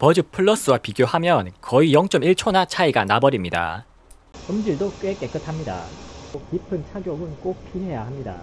버즈 플러스와 비교하면 거의 0.1초나 차이가 나버립니다. 음질도 꽤 깨끗합니다. 깊은 착용은 꼭 피해야 합니다.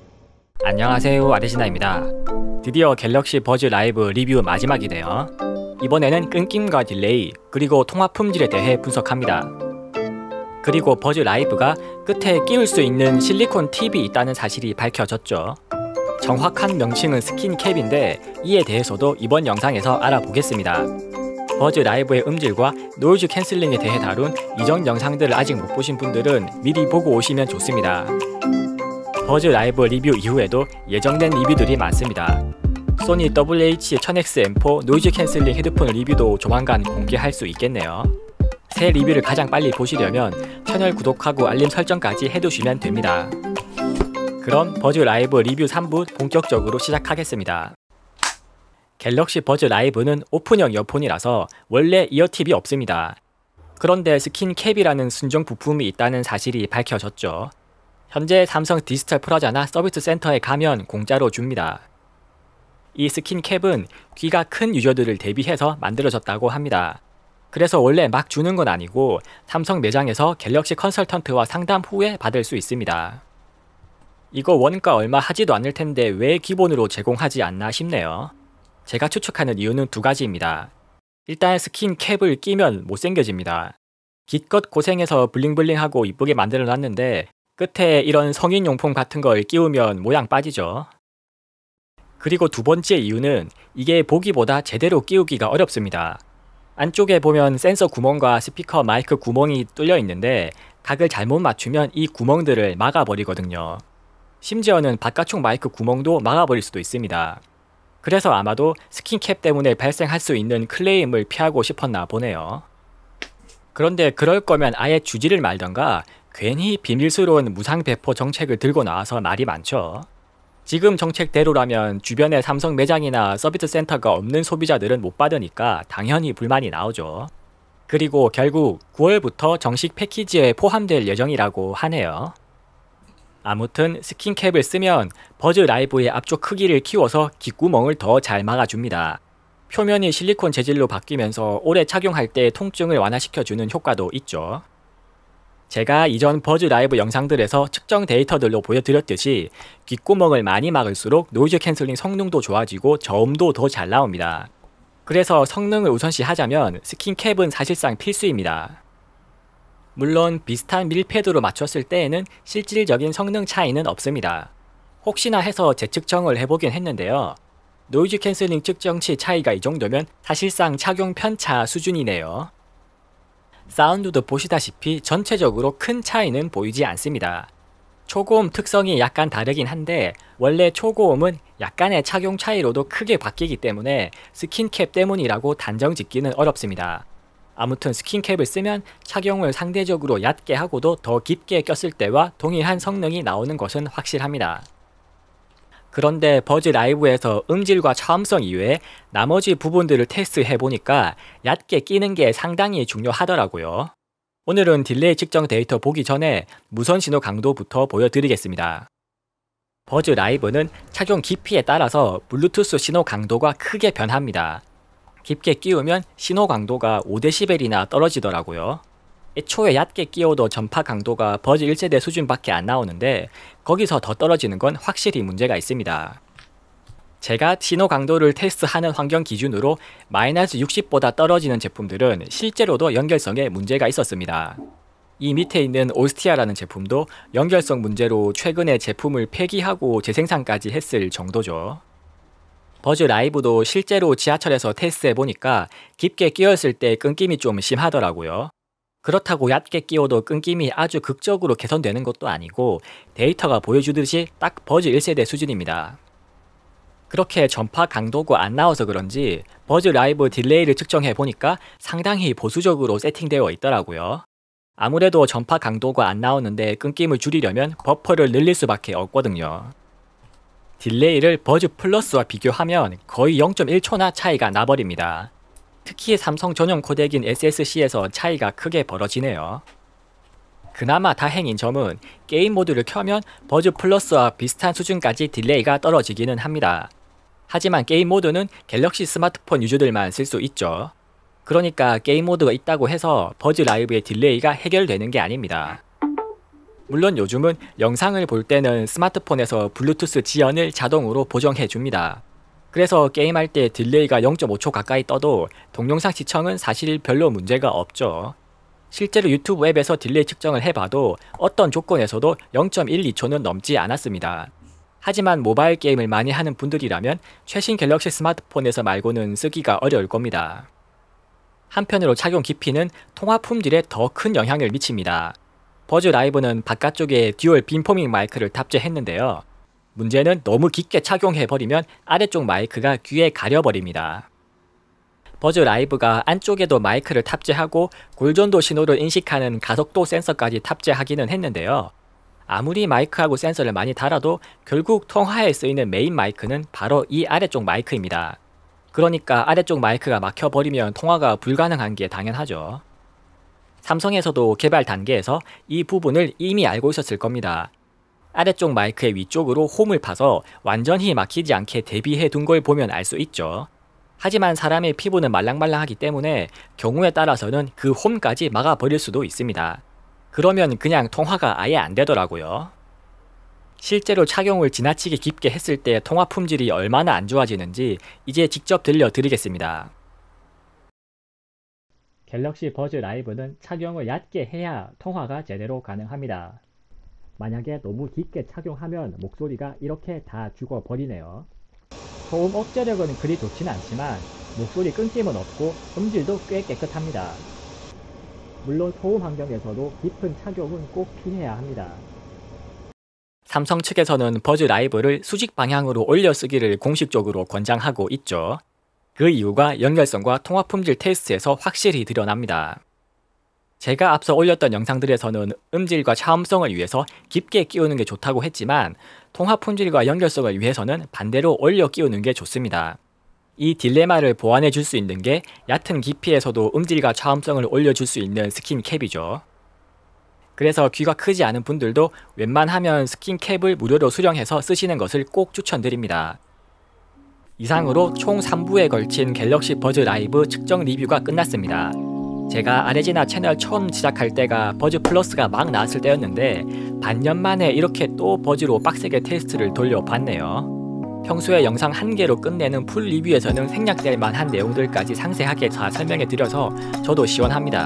안녕하세요, 아데시나입니다. 드디어 갤럭시 버즈 라이브 리뷰 마지막이네요. 이번에는 끊김과 딜레이, 그리고 통화 품질에 대해 분석합니다. 그리고 버즈 라이브가 끝에 끼울 수 있는 실리콘 팁이 있다는 사실이 밝혀졌죠. 정확한 명칭은 스킨캡인데 이에 대해서도 이번 영상에서 알아보겠습니다. 버즈 라이브의 음질과 노이즈 캔슬링에 대해 다룬 이전 영상들을 아직 못 보신 분들은 미리 보고 오시면 좋습니다. 버즈 라이브 리뷰 이후에도 예정된 리뷰들이 많습니다. 소니 WH-1000X-M4 노이즈 캔슬링 헤드폰 리뷰도 조만간 공개할 수 있겠네요. 새 리뷰를 가장 빨리 보시려면 채널 구독하고 알림 설정까지 해두시면 됩니다. 그럼 버즈 라이브 리뷰 3부 본격적으로 시작하겠습니다. 갤럭시 버즈 라이브는 오픈형 이어폰이라서 원래 이어팁이 없습니다. 그런데 스킨캡이라는 순정 부품이 있다는 사실이 밝혀졌죠. 현재 삼성 디지털 프라자나 서비스 센터에 가면 공짜로 줍니다. 이 스킨캡은 귀가 큰 유저들을 대비해서 만들어졌다고 합니다. 그래서 원래 막 주는 건 아니고 삼성 매장에서 갤럭시 컨설턴트와 상담 후에 받을 수 있습니다. 이거 원가 얼마 하지도 않을 텐데 왜 기본으로 제공하지 않나 싶네요. 제가 추측하는 이유는 두 가지입니다. 일단 스킨캡을 끼면 못생겨집니다. 기껏 고생해서 블링블링하고 이쁘게 만들어 놨는데 끝에 이런 성인용품 같은 걸 끼우면 모양 빠지죠. 그리고 두 번째 이유는 이게 보기보다 제대로 끼우기가 어렵습니다. 안쪽에 보면 센서 구멍과 스피커 마이크 구멍이 뚫려 있는데 각을 잘못 맞추면 이 구멍들을 막아버리거든요. 심지어는 바깥쪽 마이크 구멍도 막아버릴 수도 있습니다. 그래서 아마도 스킨캡 때문에 발생할 수 있는 클레임을 피하고 싶었나 보네요. 그런데 그럴 거면 아예 주지를 말던가 괜히 비밀스러운 무상 배포 정책을 들고 나와서 말이 많죠. 지금 정책대로라면 주변에 삼성 매장이나 서비스 센터가 없는 소비자들은 못 받으니까 당연히 불만이 나오죠. 그리고 결국 9월부터 정식 패키지에 포함될 예정이라고 하네요. 아무튼 스킨캡을 쓰면 버즈 라이브의 앞쪽 크기를 키워서 귓구멍을 더 잘 막아줍니다. 표면이 실리콘 재질로 바뀌면서 오래 착용할 때 통증을 완화시켜주는 효과도 있죠. 제가 이전 버즈 라이브 영상들에서 측정 데이터들로 보여드렸듯이 귓구멍을 많이 막을수록 노이즈 캔슬링 성능도 좋아지고 저음도 더 잘 나옵니다. 그래서 성능을 우선시하자면 스킨캡은 사실상 필수입니다. 물론 비슷한 밀패드로 맞췄을 때에는 실질적인 성능 차이는 없습니다. 혹시나 해서 재측정을 해보긴 했는데요. 노이즈 캔슬링 측정치 차이가 이 정도면 사실상 착용 편차 수준이네요. 사운드도 보시다시피 전체적으로 큰 차이는 보이지 않습니다. 초고음 특성이 약간 다르긴 한데 원래 초고음은 약간의 착용 차이로도 크게 바뀌기 때문에 스킨캡 때문이라고 단정 짓기는 어렵습니다. 아무튼 스킨캡을 쓰면 착용을 상대적으로 얕게 하고도 더 깊게 꼈을 때와 동일한 성능이 나오는 것은 확실합니다. 그런데 버즈 라이브에서 음질과 차음성 이외에 나머지 부분들을 테스트해보니까 얕게 끼는 게 상당히 중요하더라고요. 오늘은 딜레이 측정 데이터 보기 전에 무선 신호 강도부터 보여드리겠습니다. 버즈 라이브는 착용 깊이에 따라서 블루투스 신호 강도가 크게 변합니다. 깊게 끼우면 신호 강도가 5dB이나 떨어지더라고요. 애초에 얕게 끼워도 전파 강도가 버즈 1세대 수준밖에 안 나오는데 거기서 더 떨어지는 건 확실히 문제가 있습니다. 제가 신호 강도를 테스트하는 환경 기준으로 마이너스 60보다 떨어지는 제품들은 실제로도 연결성에 문제가 있었습니다. 이 밑에 있는 오스티아라는 제품도 연결성 문제로 최근에 제품을 폐기하고 재생산까지 했을 정도죠. 버즈 라이브도 실제로 지하철에서 테스트해보니까 깊게 끼웠을 때 끊김이 좀 심하더라고요. 그렇다고 얕게 끼워도 끊김이 아주 극적으로 개선되는 것도 아니고 데이터가 보여주듯이 딱 버즈 1세대 수준입니다. 그렇게 전파 강도가 안 나와서 그런지 버즈 라이브 딜레이를 측정해보니까 상당히 보수적으로 세팅되어 있더라고요. 아무래도 전파 강도가 안 나오는데 끊김을 줄이려면 버퍼를 늘릴 수밖에 없거든요. 딜레이를 버즈 플러스와 비교하면 거의 0.1초나 차이가 나버립니다. 특히 삼성 전용 코덱인 SSC에서 차이가 크게 벌어지네요. 그나마 다행인 점은 게임 모드를 켜면 버즈 플러스와 비슷한 수준까지 딜레이가 떨어지기는 합니다. 하지만 게임 모드는 갤럭시 스마트폰 유저들만 쓸 수 있죠. 그러니까 게임 모드가 있다고 해서 버즈 라이브의 딜레이가 해결되는 게 아닙니다. 물론 요즘은 영상을 볼 때는 스마트폰에서 블루투스 지연을 자동으로 보정해 줍니다. 그래서 게임할 때 딜레이가 0.5초 가까이 떠도 동영상 시청은 사실 별로 문제가 없죠. 실제로 유튜브 앱에서 딜레이 측정을 해봐도 어떤 조건에서도 0.12초는 넘지 않았습니다. 하지만 모바일 게임을 많이 하는 분들이라면 최신 갤럭시 스마트폰에서 말고는 쓰기가 어려울 겁니다. 한편으로 착용 깊이는 통화 품질에 더 큰 영향을 미칩니다. 버즈 라이브는 바깥쪽에 듀얼 빔포밍 마이크를 탑재했는데요. 문제는 너무 깊게 착용해버리면 아래쪽 마이크가 귀에 가려버립니다. 버즈 라이브가 안쪽에도 마이크를 탑재하고 골전도 신호를 인식하는 가속도 센서까지 탑재하기는 했는데요. 아무리 마이크하고 센서를 많이 달아도 결국 통화에 쓰이는 메인 마이크는 바로 이 아래쪽 마이크입니다. 그러니까 아래쪽 마이크가 막혀버리면 통화가 불가능한 게 당연하죠. 삼성에서도 개발 단계에서 이 부분을 이미 알고 있었을 겁니다. 아래쪽 마이크의 위쪽으로 홈을 파서 완전히 막히지 않게 대비해 둔 걸 보면 알 수 있죠. 하지만 사람의 피부는 말랑말랑하기 때문에 경우에 따라서는 그 홈까지 막아버릴 수도 있습니다. 그러면 그냥 통화가 아예 안 되더라고요. 실제로 착용을 지나치게 깊게 했을 때 통화 품질이 얼마나 안 좋아지는지 이제 직접 들려드리겠습니다. 갤럭시 버즈 라이브는 착용을 얕게 해야 통화가 제대로 가능합니다. 만약에 너무 깊게 착용하면 목소리가 이렇게 다 죽어버리네요. 소음 억제력은 그리 좋지는 않지만 목소리 끊김은 없고 음질도 꽤 깨끗합니다. 물론 소음 환경에서도 깊은 착용은 꼭 피해야 합니다. 삼성 측에서는 버즈 라이브를 수직 방향으로 올려 쓰기를 공식적으로 권장하고 있죠. 그 이유가 연결성과 통화 품질 테스트에서 확실히 드러납니다. 제가 앞서 올렸던 영상들에서는 음질과 차음성을 위해서 깊게 끼우는 게 좋다고 했지만 통화 품질과 연결성을 위해서는 반대로 올려 끼우는 게 좋습니다. 이 딜레마를 보완해 줄 수 있는 게 얕은 깊이에서도 음질과 차음성을 올려줄 수 있는 스킨캡이죠. 그래서 귀가 크지 않은 분들도 웬만하면 스킨캡을 무료로 수령해서 쓰시는 것을 꼭 추천드립니다. 이상으로 총 3부에 걸친 갤럭시 버즈 라이브 측정 리뷰가 끝났습니다. 제가 아레지나 채널 처음 시작할 때가 버즈 플러스가 막 나왔을 때였는데 반년 만에 이렇게 또 버즈로 빡세게 테스트를 돌려봤네요. 평소에 영상 한 개로 끝내는 풀 리뷰에서는 생략될 만한 내용들까지 상세하게 다 설명해드려서 저도 시원합니다.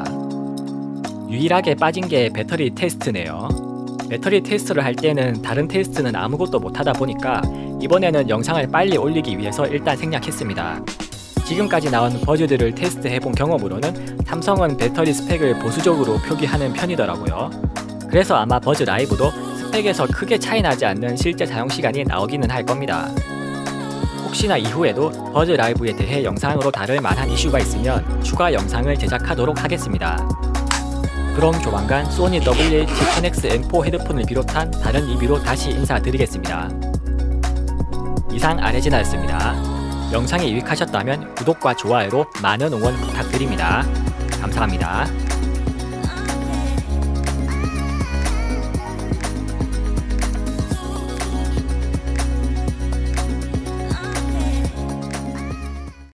유일하게 빠진 게 배터리 테스트네요. 배터리 테스트를 할 때는 다른 테스트는 아무것도 못하다 보니까 이번에는 영상을 빨리 올리기 위해서 일단 생략했습니다. 지금까지 나온 버즈들을 테스트해본 경험으로는 삼성은 배터리 스펙을 보수적으로 표기하는 편이더라고요. 그래서 아마 버즈 라이브도 스펙에서 크게 차이 나지 않는 실제 사용시간이 나오기는 할 겁니다. 혹시나 이후에도 버즈 라이브에 대해 영상으로 다룰 만한 이슈가 있으면 추가 영상을 제작하도록 하겠습니다. 그럼 조만간 소니 WH-1000X-M4 헤드폰을 비롯한 다른 리뷰로 다시 인사드리겠습니다. 이상 아레지나였습니다. 영상이 유익하셨다면 구독과 좋아요로 많은 응원 부탁드립니다. 감사합니다.